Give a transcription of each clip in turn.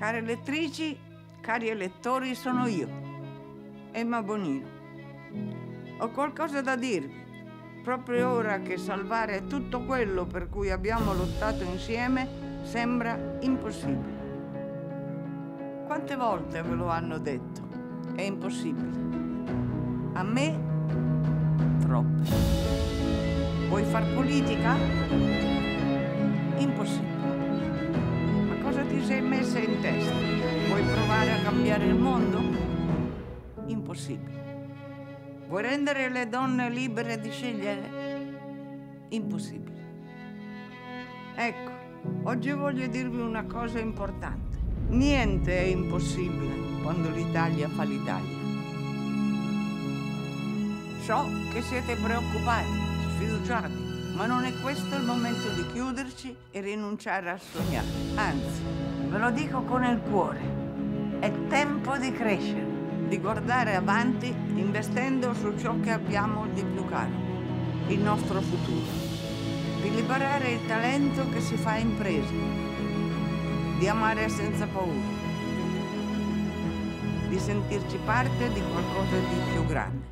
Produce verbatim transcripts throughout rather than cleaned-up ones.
Care elettrici, cari elettori, sono io, Emma Bonino. Ho qualcosa da dirvi, proprio ora che salvare tutto quello per cui abbiamo lottato insieme sembra impossibile. Quante volte ve lo hanno detto? È impossibile. A me, troppe. Vuoi far politica? Impossibile. Ma cosa ti sei messa in testa? Vuoi provare a cambiare il mondo? Impossibile. Vuoi rendere le donne libere di scegliere? Impossibile. Ecco, oggi voglio dirvi una cosa importante. Niente è impossibile quando l'Italia fa l'Italia. So che siete preoccupati, sfiduciati, ma non è questo il momento di chiuderci e rinunciare a sognare. Anzi, ve lo dico con il cuore, è tempo di crescere, di guardare avanti investendo su ciò che abbiamo di più caro, il nostro futuro, di liberare il talento che si fa impresa, di amare senza paura, di sentirci parte di qualcosa di più grande.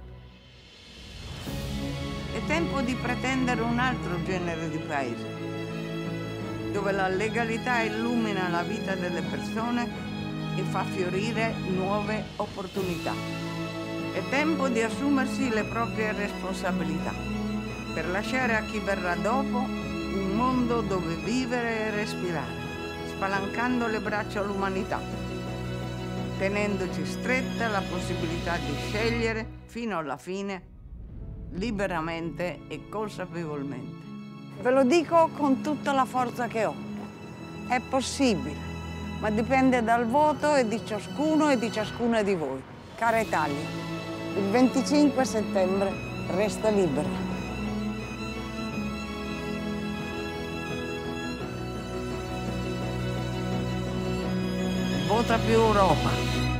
È tempo di pretendere un altro genere di paese, dove la legalità illumina la vita delle persone e fa fiorire nuove opportunità. È tempo di assumersi le proprie responsabilità, per lasciare a chi verrà dopo un mondo dove vivere e respirare, spalancando le braccia all'umanità, tenendoci stretta la possibilità di scegliere fino alla fine, liberamente e consapevolmente. Ve lo dico con tutta la forza che ho. È possibile, ma dipende dal voto e di ciascuno e di ciascuna di voi. Cara Italia, il venticinque settembre resta libera. Vota più Europa.